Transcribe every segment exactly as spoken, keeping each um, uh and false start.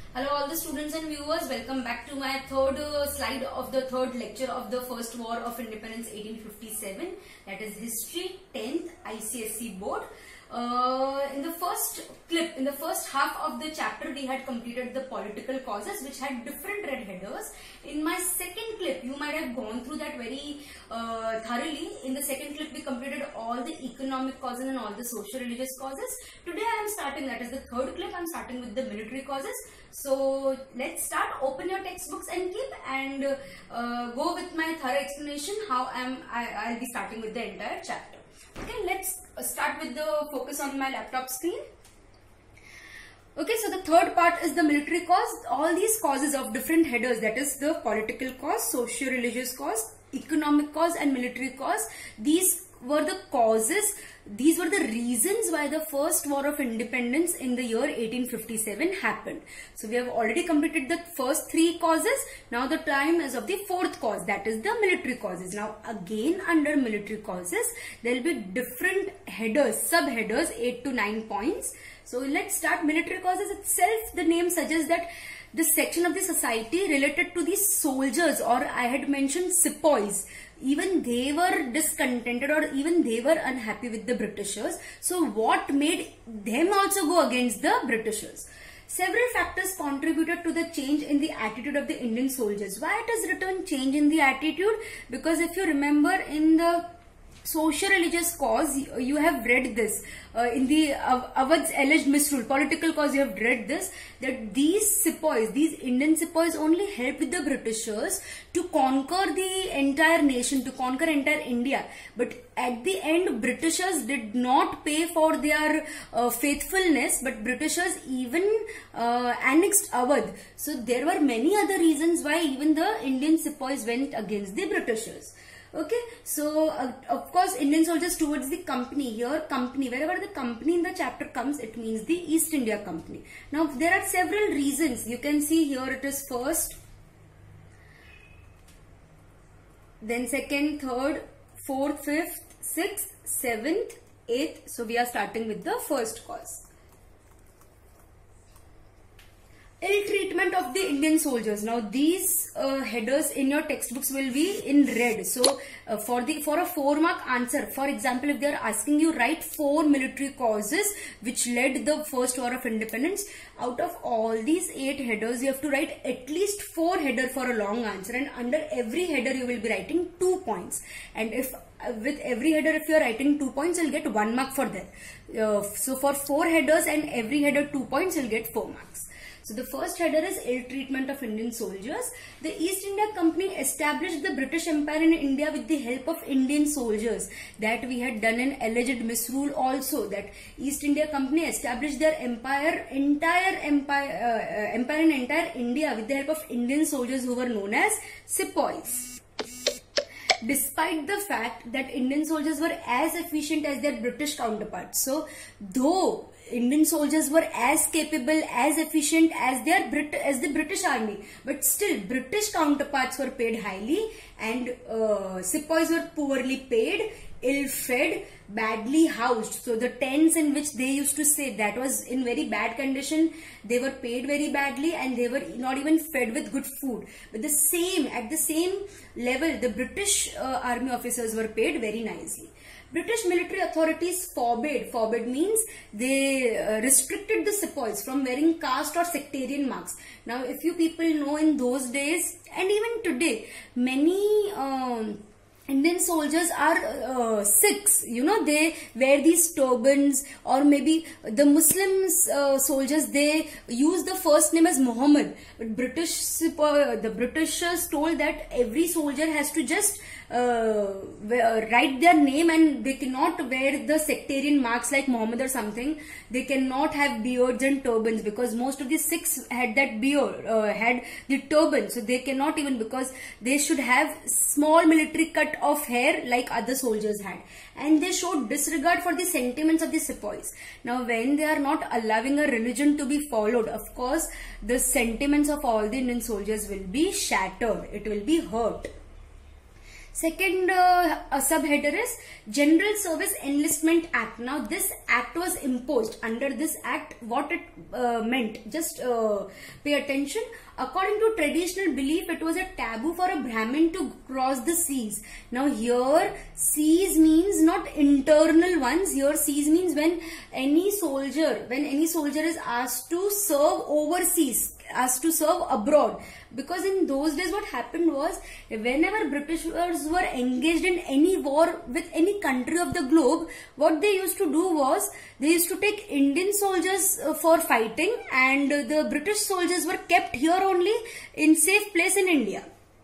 Hello all the students and viewers, welcome back to my third uh, slide of the third lecture of the First War of Independence eighteen fifty-seven, that is History tenth I C S E Board. Uh, in the first clip, in the first half of the chapter, we had completed the political causes which had different red headers. In my second clip, you might have gone through that very uh, thoroughly. In the second clip, we completed all the economic causes and all the social religious causes. Today I am starting, that is the third clip, I am starting with the military causes. So let's start. Open your textbooks and keep and uh, go with my thorough explanation how am I I'll be starting with the entire chapter. Okay, let's start with the focus on my laptop screen. Okay, so the third part is the military cause. All these causes of different headers, that is the political cause, socio-religious cause, economic cause and military cause. These were the causes, these were the reasons why the first war of independence in the year eighteen fifty-seven happened. So we have already completed the first three causes. Now the time is of the fourth cause, that is the military causes. Now again under military causes, there will be different headers, sub-headers, eight to nine points. So let's start. Military causes itself, the name suggests that the section of the society related to the soldiers, or I had mentioned sepoys, even they were discontented or even they were unhappy with the Britishers. So what made them also go against the Britishers? Several factors contributed to the change in the attitude of the Indian soldiers. Why it is written change in the attitude? Because if you remember in the social religious cause, you have read this uh, in the uh, Awadh's alleged misrule, political cause, you have read this, that these sepoys, these Indian sepoys only helped the Britishers to conquer the entire nation, to conquer entire India. But at the end, Britishers did not pay for their uh, faithfulness, but Britishers even uh, annexed Awadh. So there were many other reasons why even the Indian sepoys went against the Britishers. Okay, so uh, of course Indian soldiers towards the company. Here company, wherever the company in the chapter comes, it means the East India Company. Now there are several reasons. You can see here it is first, then second, third, fourth, fifth, sixth, seventh, eighth. So we are starting with the first cause. Ill treatment of the Indian soldiers. Now these uh, headers in your textbooks will be in red. So uh, for the for a four mark answer, for example, if they are asking you write four military causes which led the first war of independence, out of all these eight headers you have to write at least four header for a long answer, and under every header you will be writing two points. And if uh, with every header if you are writing two points, you will get one mark for that. Uh, so for four headers and every header two points, you will get four marks. So the first header is ill treatment of Indian soldiers. The East India Company established the British Empire in India with the help of Indian soldiers. That we had done an alleged misrule also, that East India Company established their empire, entire empire, uh, uh, empire in entire India with the help of Indian soldiers who were known as sepoys. Despite the fact that Indian soldiers were as efficient as their British counterparts. So though Indian soldiers were as capable, as efficient as their Brit as the British army, but still British counterparts were paid highly and uh, sepoys were poorly paid, ill-fed, badly housed. So the tents in which they used to stay, that was in very bad condition. They were paid very badly and they were not even fed with good food. But the same, at the same level, the British uh, army officers were paid very nicely. British military authorities forbade, forbade means they uh, restricted the sepoys from wearing caste or sectarian marks. Now if you people know, in those days and even today, many um, Indian soldiers are uh, Sikhs, you know, they wear these turbans, or maybe the Muslims uh, soldiers, they use the first name as Muhammad. But British, uh, the Britishers told that every soldier has to just uh, write their name and they cannot wear the sectarian marks like Muhammad or something. They cannot have beards and turbans because most of the Sikhs had that beard, uh, had the turban. So they cannot even, because they should have small military cut of hair like other soldiers had, and they showed disregard for the sentiments of the sepoys. Now when they are not allowing a religion to be followed, of course the sentiments of all the Indian soldiers will be shattered, it will be hurt. Second uh, uh, subheader is General Service Enlistment Act. Now this act was imposed. Under this act, what it uh, meant, just uh, pay attention. According to traditional belief, it was a taboo for a Brahmin to cross the seas. Now here seas means not internal ones. Here seas means when any soldier, when any soldier is asked to serve overseas, asked to serve abroad. Because in those days what happened was, whenever Britishers were engaged in any war with any country of the globe, what they used to do was, they used to take Indian soldiers uh, for fighting, and uh, the British soldiers were kept here only in safe place in India.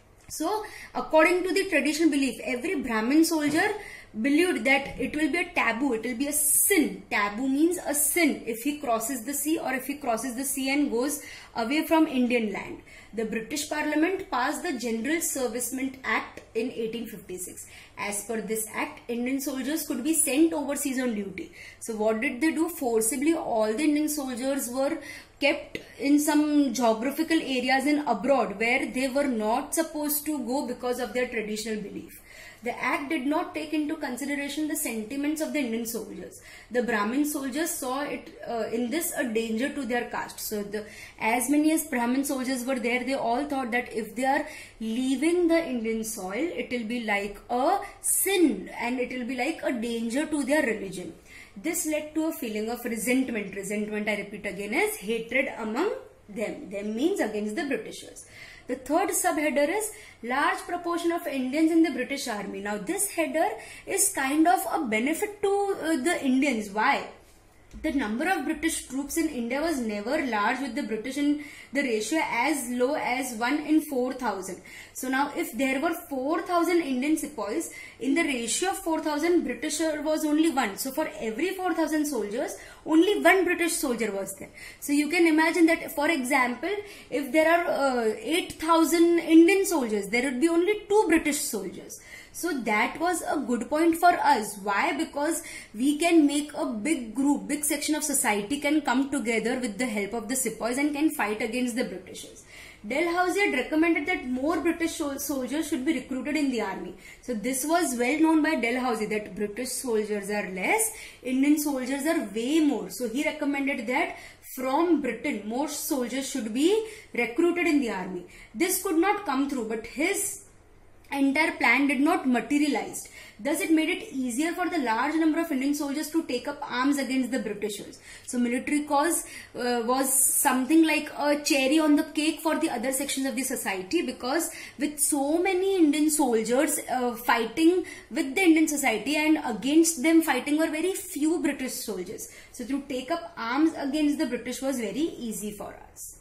So according to the traditional belief, every Brahmin soldier believed that it will be a taboo, it will be a sin. Taboo means a sin if he crosses the sea, or if he crosses the sea and goes away from Indian land. The British Parliament passed the General Servicemen Act in eighteen fifty-six. As per this act, Indian soldiers could be sent overseas on duty. So what did they do? Forcibly all the Indian soldiers were kept in some geographical areas in abroad where they were not supposed to go because of their traditional belief. The act did not take into consideration the sentiments of the Indian soldiers. The Brahmin soldiers saw it uh, in this a danger to their caste. So the, as many as Brahmin soldiers were there, they all thought that if they are leaving the Indian soil, it will be like a sin and it will be like a danger to their religion. This led to a feeling of resentment. Resentment, I repeat again, is hatred among them. Them means against the Britishers. The third subheader is large proportion of Indians in the British Army. Now this header is kind of a benefit to uh, the Indians. Why? The number of British troops in India was never large, with the British in the ratio as low as one in four thousand. So now if there were four thousand Indian sepoys, in the ratio of four thousand, British was only one. So for every four thousand soldiers, only one British soldier was there. So you can imagine that, for example, if there are uh, eight thousand Indian soldiers, there would be only two British soldiers. So that was a good point for us. Why? Because we can make a big group, big section of society can come together with the help of the sepoys and can fight against the Britishers. Dalhousie had recommended that more British soldiers should be recruited in the army. So this was well known by Dalhousie, that British soldiers are less, Indian soldiers are way more. So he recommended that from Britain, more soldiers should be recruited in the army. This could not come through, but his entire plan did not materialize. Thus it made it easier for the large number of Indian soldiers to take up arms against the Britishers. So military cause uh, was something like a cherry on the cake for the other sections of the society, because with so many Indian soldiers uh, fighting with the Indian society, and against them fighting were very few British soldiers. So to take up arms against the British was very easy for us.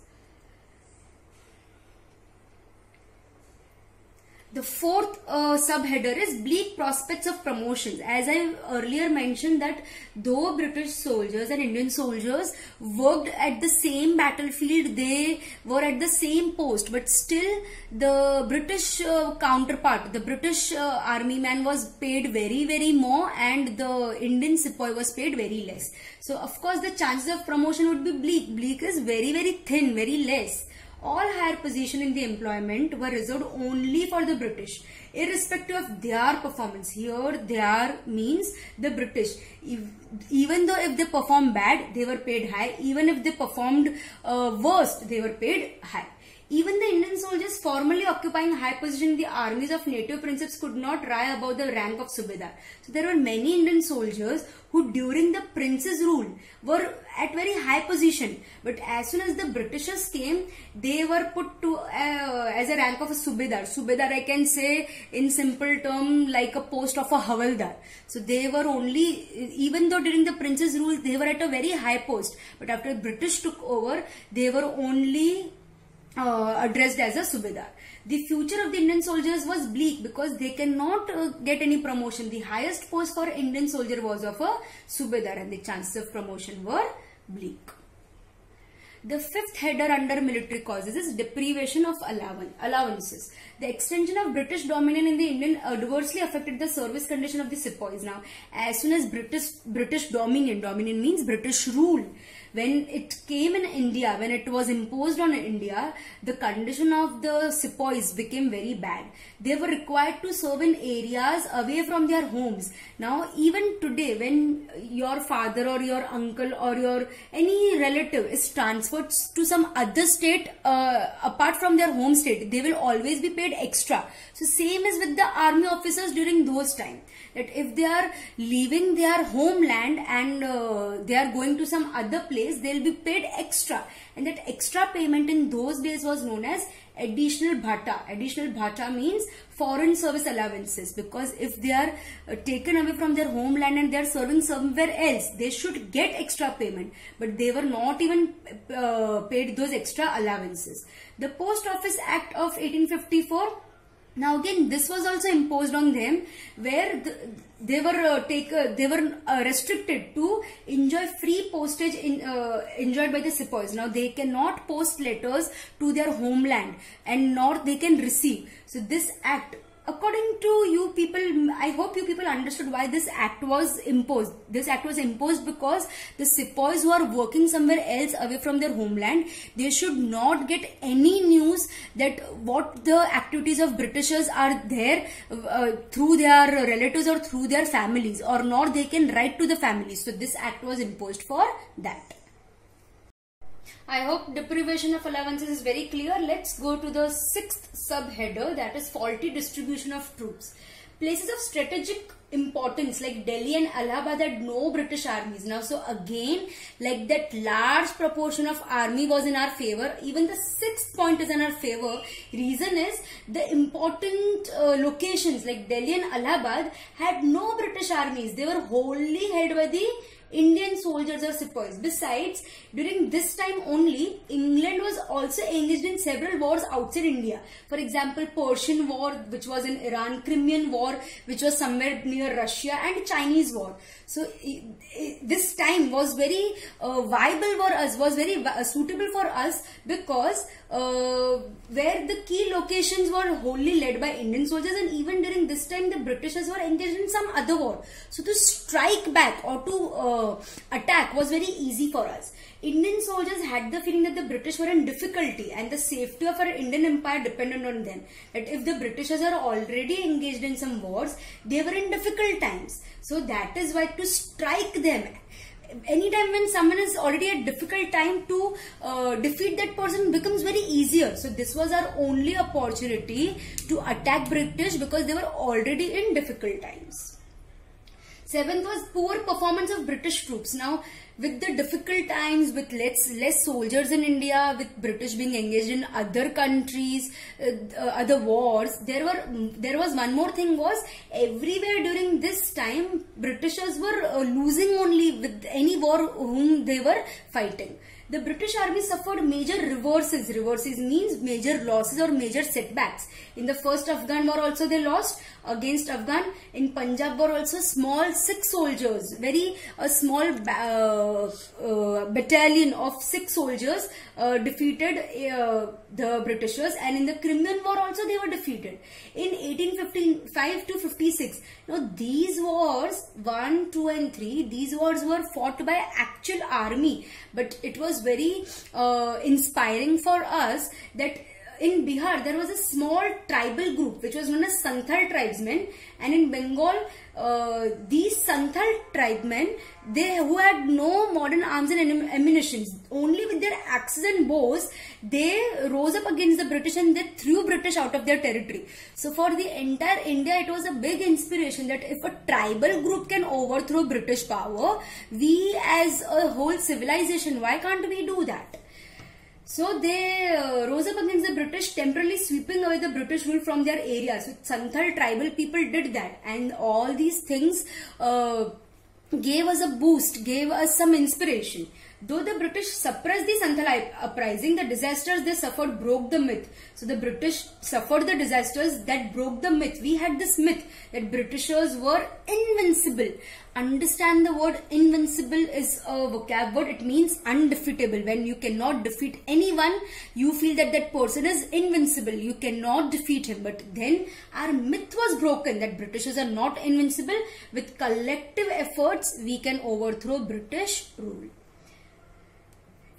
The fourth uh, subheader is bleak prospects of promotions. As I earlier mentioned, that though British soldiers and Indian soldiers worked at the same battlefield, they were at the same post, but still the British uh, counterpart, the British uh, army man was paid very very more, and the Indian sepoy was paid very less. So of course the chances of promotion would be bleak. Bleak is very very thin, very less. All higher positions in the employment were reserved only for the British, irrespective of their performance. Here, their means the British. If, even though if they performed bad, they were paid high. Even if they performed uh, worst, they were paid high. Even the Indian soldiers formerly occupying high position in the armies of native princes could not rise above the rank of Subedar. So there were many Indian soldiers who during the prince's rule were at very high position, but as soon as the Britishers came, they were put to uh, as a rank of a Subedar. Subedar, I can say in simple term, like a post of a Havaldar. So they were only, even though during the prince's rule they were at a very high post, but after the British took over, they were only Uh, addressed as a Subedar. The future of the Indian soldiers was bleak because they cannot uh, get any promotion. The highest post for Indian soldier was of a Subedar, and the chances of promotion were bleak. The fifth header under military causes is deprivation of allowances. The extension of British dominion in the Indian adversely affected the service condition of the sepoys. Now, as soon as British British dominion, dominion means British rule, when it came in India, when it was imposed on India, the condition of the sepoys became very bad. They were required to serve in areas away from their homes. Now even today, when your father or your uncle or your any relative is transferred to some other state uh, apart from their home state, they will always be paid extra. So same is with the army officers during those times, that if they are leaving their homeland and uh, they are going to some other place, they will be paid extra, and that extra payment in those days was known as additional bhata. Additional bhata means foreign service allowances, because if they are uh, taken away from their homeland and they are serving somewhere else, they should get extra payment, but they were not even uh, paid those extra allowances. The Post Office Act of eighteen fifty-four, now again this was also imposed on them, where the, they were uh, take uh, they were uh, restricted to enjoy free postage in, uh, enjoyed by the sepoys. Now they cannot post letters to their homeland, and nor they can receive. So this act, according to you people, I hope you people understood why this act was imposed. This act was imposed because the sepoys who are working somewhere else away from their homeland, they should not get any news that what the activities of Britishers are there uh, through their relatives or through their families, or nor they can write to the families. So this act was imposed for that. I hope deprivation of allowances is very clear. Let's go to the sixth subheader, that is faulty distribution of troops. Places of strategic importance like Delhi and Allahabad had no British armies. Now, so again, like that large proportion of army was in our favor. Even the sixth point is in our favor. Reason is the important uh, locations like Delhi and Allahabad had no British armies. They were wholly held by the Indian soldiers or sepoys. Besides, during this time only, England was also engaged in several wars outside India. For example, Persian War, which was in Iran, Crimean War, which was somewhere near Russia, and Chinese War. So this time was very uh, viable for us, was very uh, suitable for us, because uh, where the key locations were wholly led by Indian soldiers, and even during this time the Britishers were engaged in some other war. So to strike back or to uh, attack was very easy for us. Indian soldiers had the feeling that the British were in difficulty and the safety of our Indian empire depended on them. That if the Britishers are already engaged in some wars, they were in difficult times. So that is why to strike them, anytime when someone is already at difficult time, to uh, defeat that person becomes very easier. So this was our only opportunity to attack British, because they were already in difficult times. Seventh was poor performance of British troops. Now, with the difficult times, with less, less soldiers in India, with British being engaged in other countries, uh, uh, other wars, there were there was one more thing, was everywhere during this time, Britishers were uh, losing only with any war whom they were fighting. The British army suffered major reverses. Reverses means major losses or major setbacks. In the first Afghan war also they lost against Afghan. In Punjab war also small six soldiers, very a small uh, uh, battalion of six soldiers uh, defeated uh, the Britishers, and in the Crimean war also they were defeated. In eighteen fifty-five to fifty-six, now these wars one, two and three, these wars were fought by actual army, but it was very uh, inspiring for us that in Bihar there was a small tribal group which was known as Santhal tribesmen, and in Bengal uh, these Santhal tribesmen, they who had no modern arms and ammunition, only with their axes and bows, they rose up against the British and they threw British out of their territory. So for the entire India, it was a big inspiration that if a tribal group can overthrow British power, we as a whole civilization, why can't we do that? So they uh, rose up against the British, temporarily sweeping away the British rule from their areas. So Santhal tribal people did that, and all these things uh, gave us a boost, gave us some inspiration. Though the British suppressed the Santhal uprising, the disasters they suffered broke the myth. So the British suffered the disasters that broke the myth. We had this myth that Britishers were invincible. Understand the word invincible is a vocab word. It means undefeatable. When you cannot defeat anyone, you feel that that person is invincible. You cannot defeat him. But then our myth was broken that Britishers are not invincible. With collective efforts, we can overthrow British rule.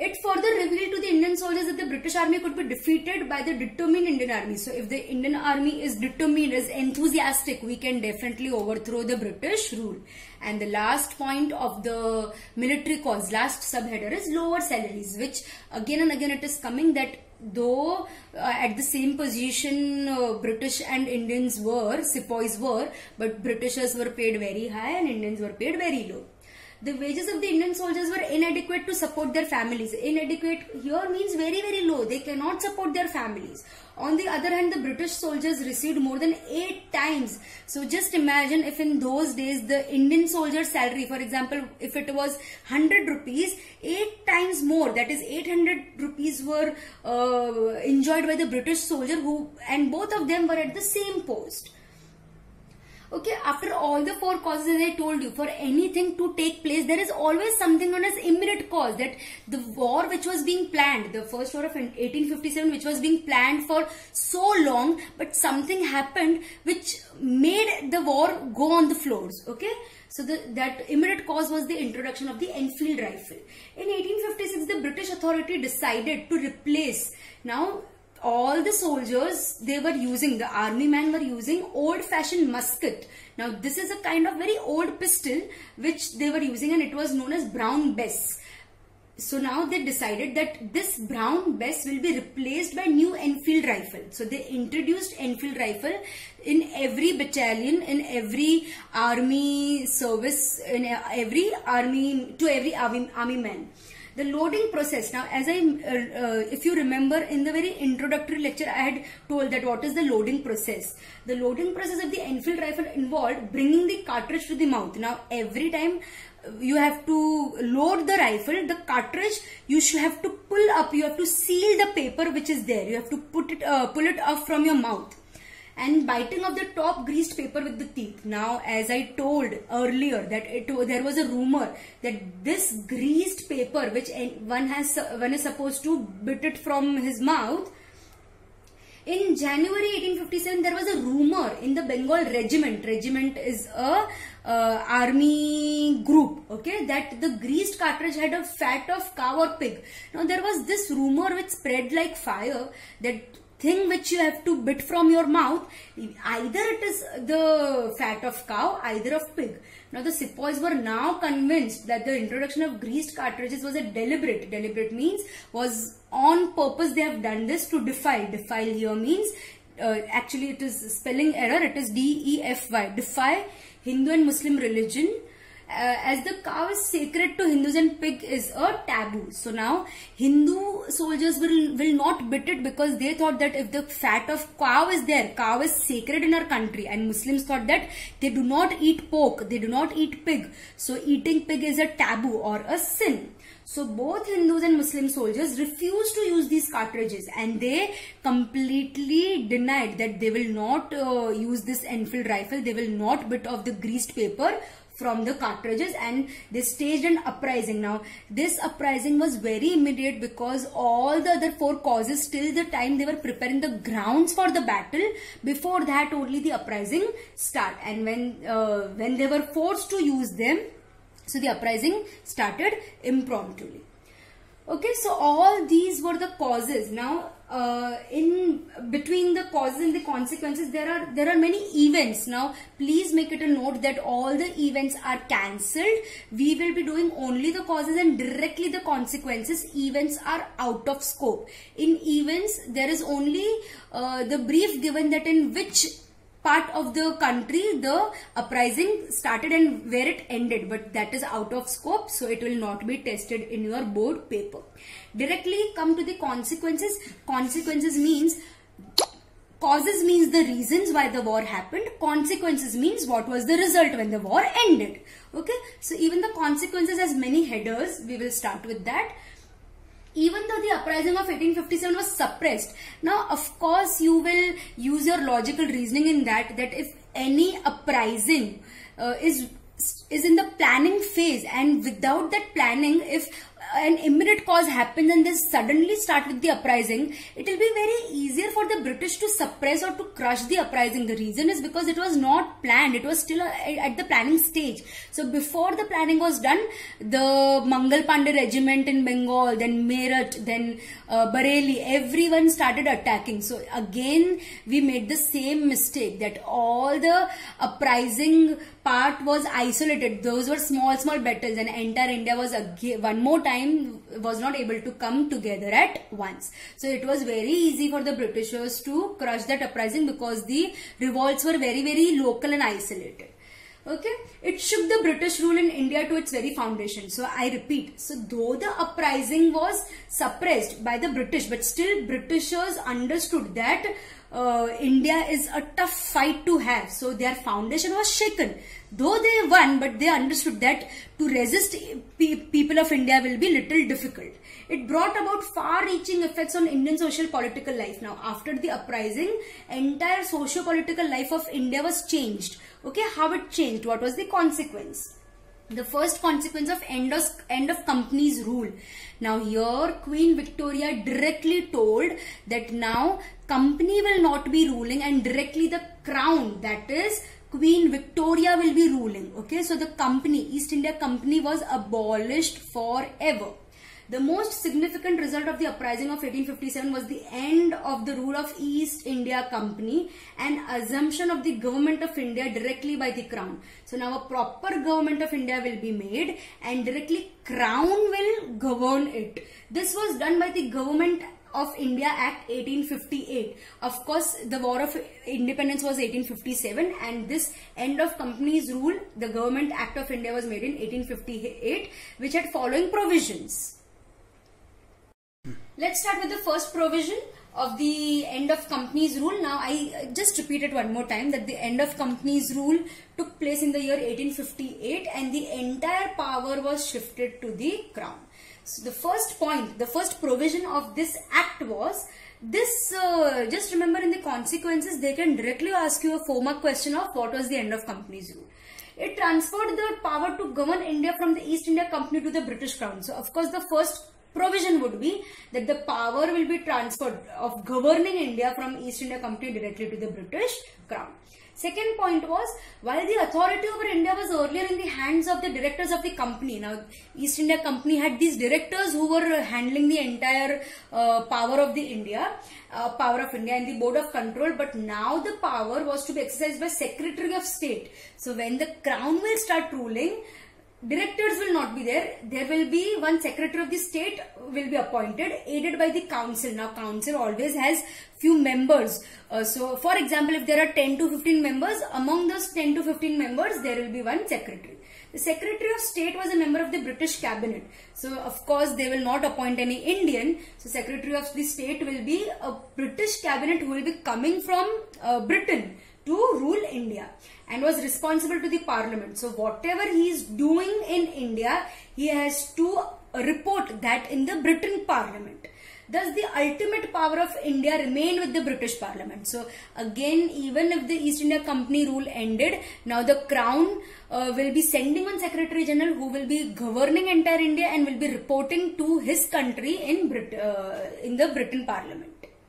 It further revealed to the Indian soldiers that the British army could be defeated by the determined Indian army. So if the Indian army is determined, is enthusiastic, we can definitely overthrow the British rule. And the last point of the military cause, last subheader, is lower salaries, which again and again it is coming that though uh, at the same position uh, British and Indians were, sepoys were, but Britishers were paid very high and Indians were paid very low. The wages of the Indian soldiers were inadequate to support their families. Inadequate here means very very low. They cannot support their families. On the other hand, the British soldiers received more than eight times. So just imagine if in those days the Indian soldier's salary, for example, if it was one hundred rupees, eight times more, that is eight hundred rupees were uh, enjoyed by the British soldier, who, and both of them were at the same post. Okay, after all the four causes, as I told you, for anything to take place, there is always something known as immediate cause. That the war which was being planned, the first war of eighteen fifty-seven, which was being planned for so long, but something happened which made the war go on the floors. Okay, so the, that immediate cause was the introduction of the Enfield rifle. In eighteen fifty-six, the British authority decided to replace, now all the soldiers, they were using, the army men were using old-fashioned musket. Now this is a kind of very old pistol which they were using, and it was known as Brown Bess. So now they decided that this Brown Bess will be replaced by new Enfield rifle. So they introduced Enfield rifle in every battalion, in every army service, in every army, to every army, army man. The loading process. Now, as I, uh, uh, if you remember in the very introductory lecture, I had told that what is the loading process. The loading process of the Enfield rifle involved bringing the cartridge to the mouth. Now, every time you have to load the rifle, the cartridge, you should have to pull up, you have to seal the paper which is there. You have to put it, uh, pull it off from your mouth. And biting of the top greased paper with the teeth. Now, as I told earlier that it, there was a rumor that this greased paper which one has one is supposed to bit it from his mouth. In January eighteen fifty-seven, there was a rumor in the Bengal regiment. Regiment is a uh, army group. Okay, that the greased cartridge had a fat of cow or pig. Now, there was this rumor which spread like fire that thing which you have to bit from your mouth, either it is the fat of cow, either of pig. Now the sepoys were now convinced that the introduction of greased cartridges was a deliberate. Deliberate means was on purpose they have done this to defile. Defile here means, uh, actually it is spelling error, it is D E F Y. Defy Hindu and Muslim religion. Uh, as the cow is sacred to Hindus and pig is a taboo. So now Hindu soldiers will, will not bit it because they thought that if the fat of cow is there, cow is sacred in our country, and Muslims thought that they do not eat pork, they do not eat pig. So eating pig is a taboo or a sin. So both Hindus and Muslim soldiers refused to use these cartridges, and they completely denied that they will not uh, use this Enfield rifle, they will not bit off the greased paper from the cartridges, and they staged an uprising. Now this uprising was very immediate because all the other four causes till the time they were preparing the grounds for the battle, before that only the uprising start, and when uh, when they were forced to use them, so the uprising started impromptu. Okay, so all these were the causes. Now uh, in between the causes and the consequences, there are there are many events. Now please make it a note that all the events are cancelled. We will be doing only the causes and directly the consequences. Events are out of scope. In events, there is only uh, the brief given that in which part of the country the uprising started and where it ended, but that is out of scope, so it will not be tested in your board paper. Directly come to the consequences. Consequences means, causes means the reasons why the war happened, consequences means what was the result when the war ended. Okay, so even the consequences has many headers. We will start with that. Even though the uprising of eighteen fifty-seven was suppressed, now of course you will use your logical reasoning in that, that if any uprising uh, is is in the planning phase, and without that planning, if an immediate cause happens and they suddenly start with the uprising, it will be very easier for the British to suppress or to crush the uprising. The reason is because it was not planned. It was still at the planning stage. So before the planning was done, the Mangal Pandey regiment in Bengal, then Meerut, then uh, Bareilly, everyone started attacking. So again, we made the same mistake that all the uprising part was isolated. Those were small, small battles, and entire India was again, one more time was not able to come together at once. So it was very easy for the Britishers to crush that uprising because the revolts were very, very local and isolated. Okay, it shook the British rule in India to its very foundation. So I repeat, so though the uprising was suppressed by the British, but still Britishers understood that uh, India is a tough fight to have. So their foundation was shaken. Though they won, but they understood that to resist pe people of India will be little difficult. It brought about far-reaching effects on Indian social political life. Now, after the uprising, entire socio-political life of India was changed. Okay, how it changed? What was the consequence? The first consequence of end of, end of company's rule. Now here Queen Victoria directly told that now company will not be ruling and directly the crown, that is Queen Victoria, will be ruling. Okay, so the company, East India Company, was abolished forever. The most significant result of the uprising of eighteen fifty-seven was the end of the rule of East India Company and assumption of the government of India directly by the crown. So now a proper government of India will be made and directly crown will govern it. This was done by the Government of India Act eighteen fifty-eight. Of course, the War of Independence was eighteen fifty-seven, and this end of company's rule, the Government Act of India, was made in eighteen fifty-eight, which had following provisions. Let's start with the first provision of the end of company's rule. Now I just repeat it one more time that the end of company's rule took place in the year eighteen fifty-eight and the entire power was shifted to the crown. So the first point, the first provision of this act was this, uh, just remember in the consequences they can directly ask you a four mark question of what was the end of company's rule. It transferred the power to govern India from the East India Company to the British Crown. So of course the first provision would be that the power will be transferred of governing India from East India Company directly to the British Crown. Second point was, while the authority over India was earlier in the hands of the directors of the company. Now, East India Company had these directors who were handling the entire uh, power of the India, uh, power of India and the Board of Control. But now the power was to be exercised by Secretary of State. So when the Crown will start ruling, directors will not be there. There will be one Secretary of the State will be appointed, aided by the Council. Now, Council always has few members. Uh, so, for example, if there are ten to fifteen members, among those ten to fifteen members, there will be one Secretary. The Secretary of State was a member of the British Cabinet. So, of course, they will not appoint any Indian. So, Secretary of the State will be a British Cabinet who will be coming from uh, Britain to rule India and was responsible to the Parliament. So whatever he is doing in India, he has to report that in the Britain Parliament. Thus the ultimate power of India remained with the British Parliament. So again, even if the East India Company rule ended, now the Crown uh, will be sending one Secretary General who will be governing entire India and will be reporting to his country in, Brit uh, in the Britain Parliament.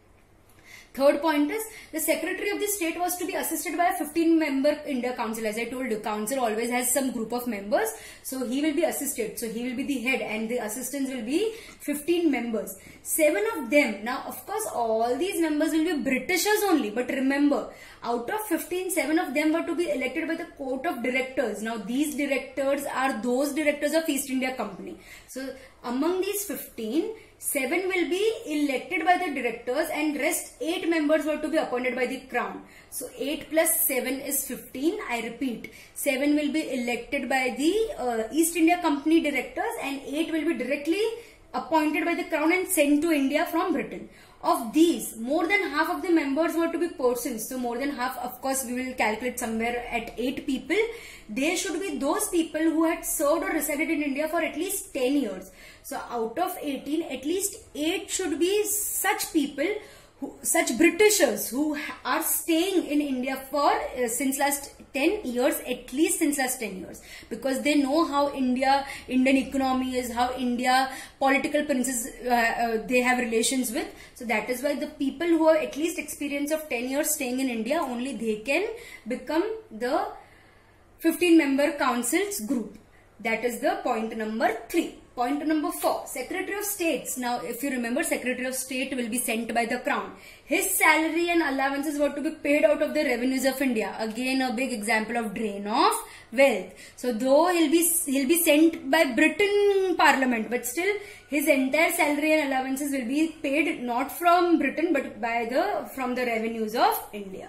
Third point is, the Secretary of the State was to be assisted by a fifteen member India Council. As I told you, Council always has some group of members. So he will be assisted. So he will be the head and the assistants will be fifteen members. Seven of them. Now, of course, all these members will be Britishers only. But remember, out of fifteen, seven of them were to be elected by the Court of Directors. Now, these directors are those directors of East India Company. So, among these fifteen, seven will be elected by the directors and rest eight members were to be appointed by the Crown. So eight plus seven is fifteen. I repeat, seven will be elected by the uh, East India Company directors and eight will be directly appointed by the Crown and sent to India from Britain. Of these, more than half of the members were to be persons. So more than half, of course, we will calculate somewhere at eight people. They should be those people who had served or resided in India for at least ten years. So out of eighteen, at least eight should be such people who, such Britishers who are staying in India for uh, since last ten years, at least since last ten years, because they know how India, Indian economy is, how India political princes uh, uh, they have relations with. So that is why the people who have at least experience of ten years staying in India, only they can become the fifteen member councils group. That is the point number three. Point number four, Secretary of States. Now, if you remember, Secretary of State will be sent by the Crown. His salary and allowances were to be paid out of the revenues of India. Again, a big example of drain of wealth. So, though he'll be he'll be sent by Britain Parliament, but still his entire salary and allowances will be paid not from Britain but by the from the revenues of India.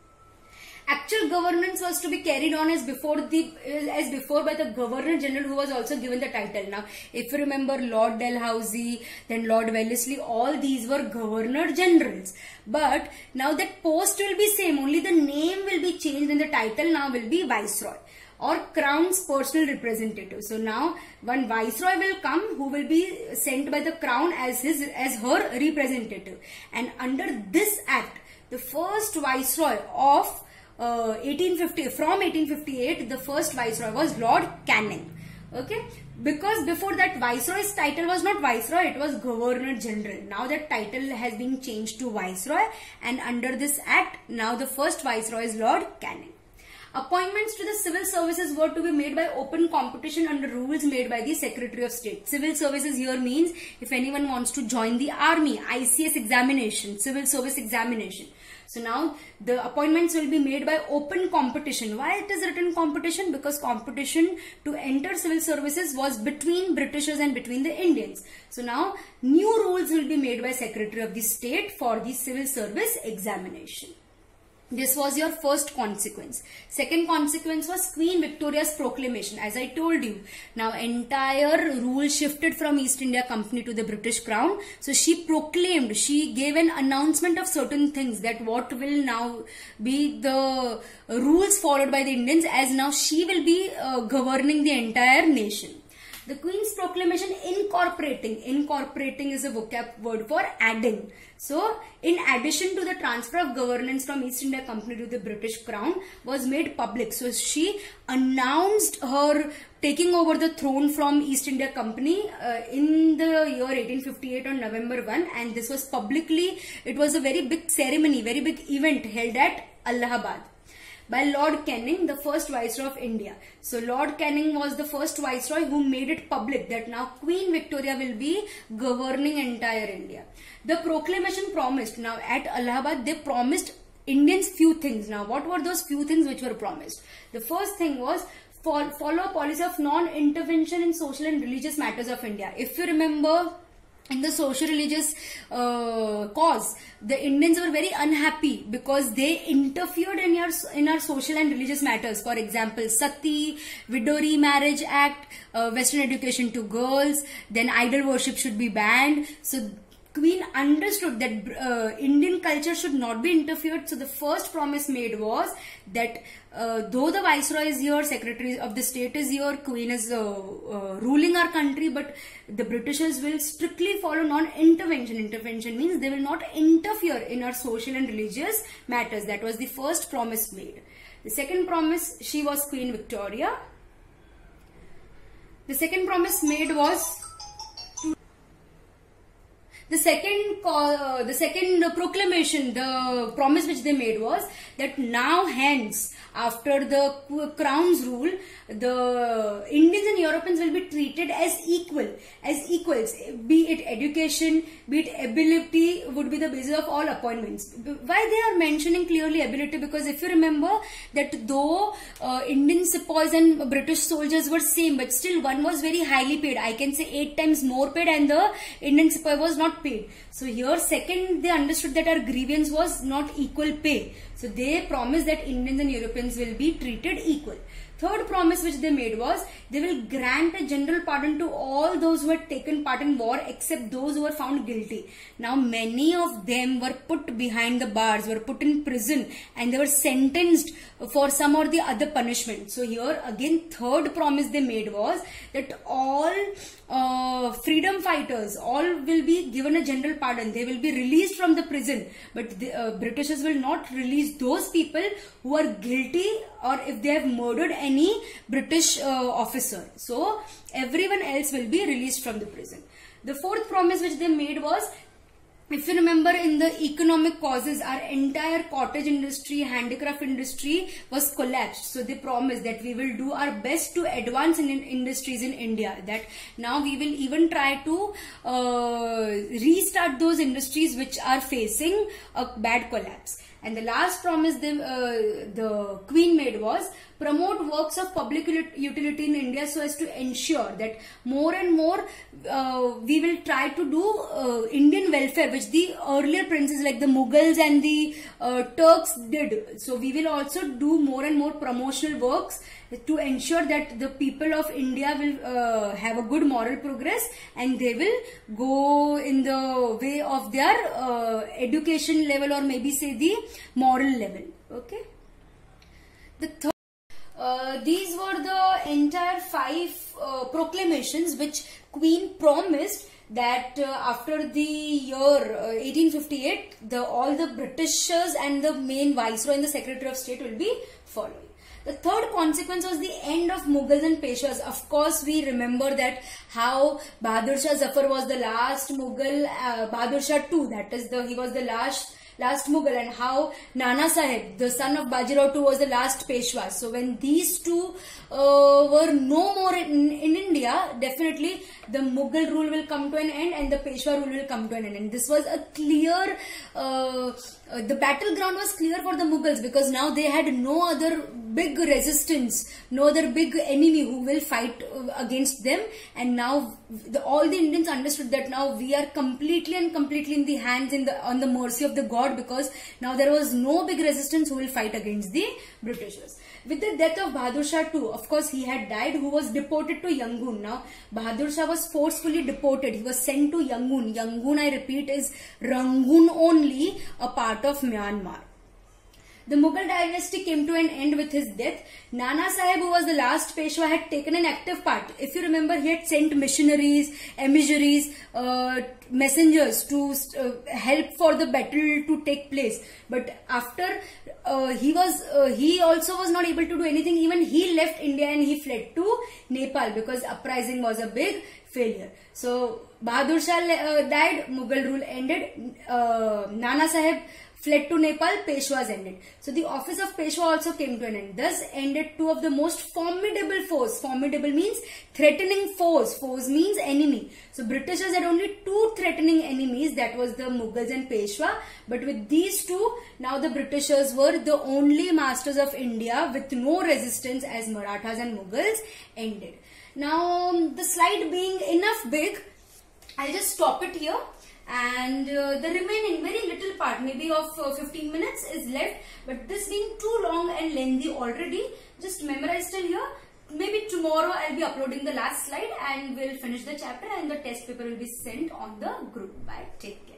Actual governance was to be carried on as before the as before by the Governor General, who was also given the title. Now, if you remember, Lord Dalhousie, then Lord Wellesley, all these were Governor Generals. But now that post will be same, only the name will be changed and the title now will be Viceroy or Crown's personal representative. So now one Viceroy will come who will be sent by the Crown as his as her representative. And under this act, the first Viceroy of Uh, eighteen fifty from eighteen fifty-eight, the first Viceroy was Lord Canning. Okay, because before that Viceroy's title was not Viceroy, it was Governor General. Now that title has been changed to Viceroy, and under this act, now the first Viceroy is Lord Canning. Appointments to the civil services were to be made by open competition under rules made by the Secretary of State. Civil services here means if anyone wants to join the army, I C S E examination, civil service examination. So now the appointments will be made by open competition. Why it is written competition? Because competition to enter civil services was between Britishers and between the Indians. So now new rules will be made by Secretary of the State for the civil service examination. This was your first consequence. Second consequence was Queen Victoria's proclamation. As I told you, now entire rule shifted from East India Company to the British Crown. So she proclaimed, she gave an announcement of certain things, that what will now be the rules followed by the Indians, as now she will be uh, governing the entire nation. The Queen's proclamation incorporating, incorporating is a vocab word for adding. So, in addition to the transfer of governance from East India Company to the British Crown was made public. So, she announced her taking over the throne from East India Company uh, in the year eighteen fifty-eight on November first, and this was publicly, it was a very big ceremony, very big event held at Allahabad by Lord Canning, the first Viceroy of India. So Lord Canning was the first Viceroy who made it public that now Queen Victoria will be governing entire India. The proclamation promised, now at Allahabad they promised Indians few things. Now what were those few things which were promised? The first thing was follow a policy of non-intervention in social and religious matters of India. If you remember, in the social religious uh, cause, the Indians were very unhappy because they interfered in our, in our social and religious matters. For example, Sati, Widow Remarriage Act, uh, Western education to girls, then idol worship should be banned. So Queen understood that uh, Indian culture should not be interfered. So the first promise made was that uh, though the Viceroy is here, Secretary of the State is here, Queen is uh, uh, ruling our country, but the Britishers will strictly follow non-intervention. Intervention means they will not interfere in our social and religious matters. That was the first promise made. The second promise, she was Queen Victoria. The second promise made was The second, uh, the second proclamation, the promise which they made was that now hence, after the Crown's rule, the Indians and Europeans will be treated as equal, as equals. Be it education, be it ability would be the basis of all appointments. Why they are mentioning clearly ability? Because if you remember that though uh, Indian sepoys and British soldiers were same, but still one was very highly paid. I can say eight times more paid, and the Indian sepoy was not paid. So here second they understood that our grievance was not equal pay. So they promised that Indians and Europeans will be treated equal. Third promise which they made was they will grant a general pardon to all those who had taken part in war except those who were found guilty. Now many of them were put behind the bars, were put in prison, and they were sentenced for some or the other punishment. So here again, third promise they made was that all uh, freedom fighters, all will be given a general pardon. They will be released from the prison, but the uh, Britishers will not release those people who are guilty or if they have murdered any British uh, officer. So everyone else will be released from the prison. The fourth promise which they made was, if you remember, in the economic causes, our entire cottage industry, handicraft industry was collapsed. So they promised that we will do our best to advance in industries in India. That now we will even try to uh, restart those industries which are facing a bad collapse. And the last promise the, uh, the Queen made was promote works of public utility in India so as to ensure that more and more uh, we will try to do uh, Indian welfare, which the earlier princes like the Mughals and the uh, Turks did. So we will also do more and more promotional works to ensure that the people of India will uh, have a good moral progress and they will go in the way of their uh, education level, or maybe say the moral level. Okay. The third Uh, these were the entire five uh, proclamations which Queen promised that uh, after the year uh, eighteen fifty-eight, the all the Britishers and the main Viceroy and the Secretary of State will be following. The third consequence was the end of Mughals and Peshwas. Of course, we remember that how Bahadur Shah Zafar was the last Mughal, uh, Bahadur Shah the second, that is the he was the last last Mughal, and how Nana Sahib, the son of Bajirao the second, was the last Peshwa. So when these two uh, were no more in, in India, definitely the Mughal rule will come to an end and the Peshwa rule will come to an end. And this was a clear, uh, uh, the battleground was clear for the Mughals, because now they had no other big resistance, no other big enemy who will fight against them. And now the, all the Indians understood that now we are completely and completely in the hands, in the on the mercy of the God, because now there was no big resistance who will fight against the Britishers. With the death of Bahadur Shah the second, of course he had died, who was deported to Yangon. Now Bahadur Shah was forcefully deported. He was sent to Yangon. Yangon, I repeat, is Rangoon only, a part of Myanmar. The Mughal dynasty came to an end with his death. Nana Sahib, who was the last Peshwa, had taken an active part. If you remember, he had sent missionaries, emissaries, uh, messengers to uh, help for the battle to take place. But after uh, he was, uh, he also was not able to do anything. Even he left India and he fled to Nepal because uprising was a big failure. So Bahadur Shah uh, died, Mughal rule ended. Uh, Nana Sahib fled to Nepal, Peshwas ended. So the office of Peshwa also came to an end. Thus ended two of the most formidable foes. Formidable means threatening foes. Foes means enemy. So Britishers had only two threatening enemies, that was the Mughals and Peshwa. But with these two, now the Britishers were the only masters of India with no resistance, as Marathas and Mughals ended. Now the slide being enough big, I'll just stop it here. And uh, the remaining very little part, maybe of uh, fifteen minutes, is left, but this being too long and lengthy already, just memorize till here. Maybe tomorrow I'll be uploading the last slide and we'll finish the chapter and the test paper will be sent on the group. Bye. Take care.